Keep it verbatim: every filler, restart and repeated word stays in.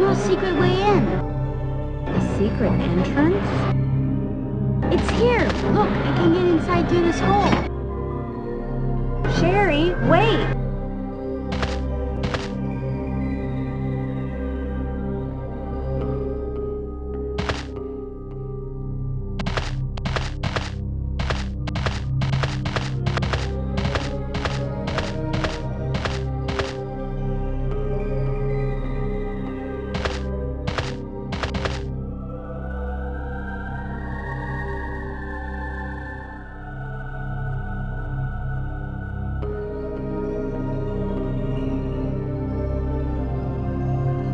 through a secret way in. A secret entrance? It's here! Look, I can get inside through this hole. Sherry, wait!